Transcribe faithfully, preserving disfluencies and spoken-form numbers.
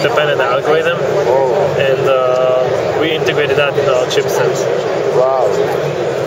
independent algorithm, Oh. and uh, we integrated that into our chipset. Wow.